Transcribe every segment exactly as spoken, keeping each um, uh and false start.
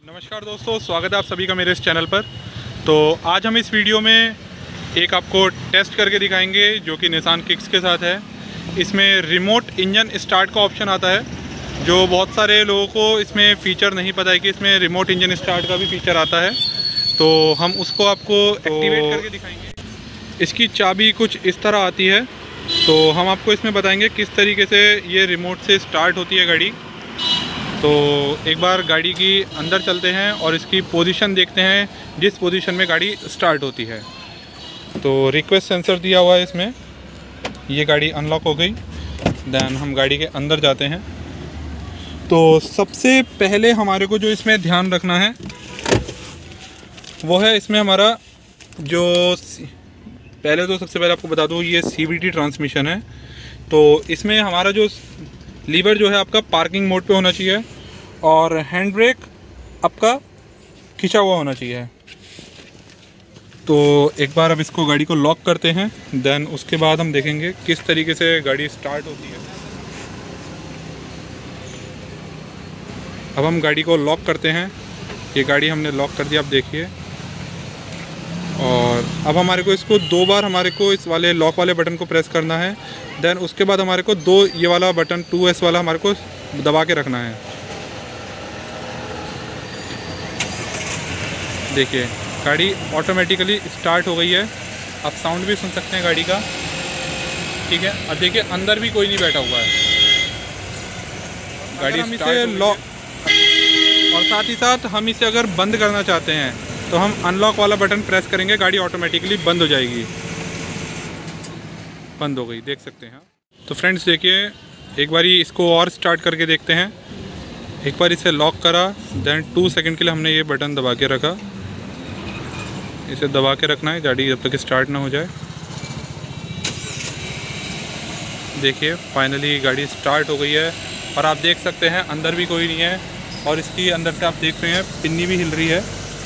नमस्कार दोस्तों, स्वागत है आप सभी का मेरे इस चैनल पर। तो आज हम इस वीडियो में एक आपको टेस्ट करके दिखाएंगे जो कि निसान किक्स के साथ है। इसमें रिमोट इंजन स्टार्ट का ऑप्शन आता है, जो बहुत सारे लोगों को इसमें फ़ीचर नहीं पता है कि इसमें रिमोट इंजन स्टार्ट का भी फीचर आता है। तो हम उसको आपको एक्टिवेट करके दिखाएंगे। इसकी चाबी कुछ इस तरह आती है, तो हम आपको इसमें बताएंगे किस तरीके से ये रिमोट से स्टार्ट होती है गाड़ी। तो एक बार गाड़ी की अंदर चलते हैं और इसकी पोजीशन देखते हैं जिस पोजीशन में गाड़ी स्टार्ट होती है। तो रिक्वेस्ट सेंसर दिया हुआ है इसमें। ये गाड़ी अनलॉक हो गई। देन हम गाड़ी के अंदर जाते हैं। तो सबसे पहले हमारे को जो इसमें ध्यान रखना है वो है इसमें हमारा जो पहले तो सबसे पहले आपको बता दूँ ये सी वी टी ट्रांसमिशन है। तो इसमें हमारा जो लीवर जो है आपका पार्किंग मोड पे होना चाहिए और हैंड ब्रेक आपका खिंचा हुआ होना चाहिए। तो एक बार अब इसको गाड़ी को लॉक करते हैं, देन उसके बाद हम देखेंगे किस तरीके से गाड़ी स्टार्ट होती है। अब हम गाड़ी को लॉक करते हैं। ये गाड़ी हमने लॉक कर दिया, आप देखिए। और अब हमारे को इसको दो बार हमारे को इस वाले लॉक वाले बटन को प्रेस करना है। देन उसके बाद हमारे को दो ये वाला बटन टू एस वाला हमारे को दबा के रखना है। देखिए गाड़ी ऑटोमेटिकली स्टार्ट हो गई है। आप साउंड भी सुन सकते हैं गाड़ी का, ठीक है। अब देखिए अंदर भी कोई नहीं बैठा हुआ है। गाड़ी हम इसे लॉक और साथ ही साथ हम इसे अगर बंद करना चाहते हैं तो हम अनलॉक वाला बटन प्रेस करेंगे, गाड़ी ऑटोमेटिकली बंद हो जाएगी। बंद हो गई, देख सकते हैं। तो फ्रेंड्स देखिए एक बारी इसको और स्टार्ट करके देखते हैं। एक बार इसे लॉक करा, देन टू सेकंड के लिए हमने ये बटन दबा के रखा। इसे दबा के रखना है गाड़ी जब तक स्टार्ट ना हो जाए। देखिए फाइनली गाड़ी स्टार्ट हो गई है और आप देख सकते हैं अंदर भी कोई नहीं है और इसकी अंदर से आप देख रहे हैं पिन्नी भी हिल रही है,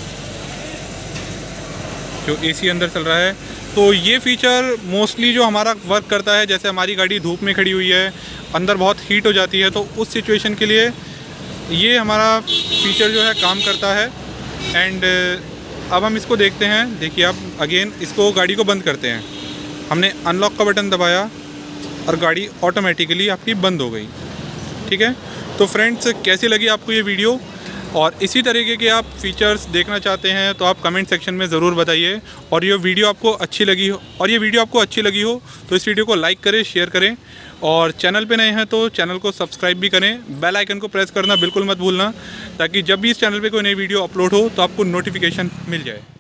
जो एसी अंदर चल रहा है। तो ये फ़ीचर मोस्टली जो हमारा वर्क करता है, जैसे हमारी गाड़ी धूप में खड़ी हुई है, अंदर बहुत हीट हो जाती है, तो उस सिचुएशन के लिए ये हमारा फ़ीचर जो है काम करता है। एंड अब हम इसको देखते हैं। देखिए अब अगेन इसको गाड़ी को बंद करते हैं। हमने अनलॉक का बटन दबाया और गाड़ी ऑटोमेटिकली आपकी बंद हो गई, ठीक है। तो फ्रेंड्स कैसी लगी आपको ये वीडियो, और इसी तरीके के आप फीचर्स देखना चाहते हैं तो आप कमेंट सेक्शन में ज़रूर बताइए। और ये वीडियो आपको अच्छी लगी हो और ये वीडियो आपको अच्छी लगी हो तो इस वीडियो को लाइक करें, शेयर करें, और चैनल पे नए हैं तो चैनल को सब्सक्राइब भी करें। बेल आइकन को प्रेस करना बिल्कुल मत भूलना, ताकि जब भी इस चैनल पे कोई नई वीडियो अपलोड हो तो आपको नोटिफिकेशन मिल जाए।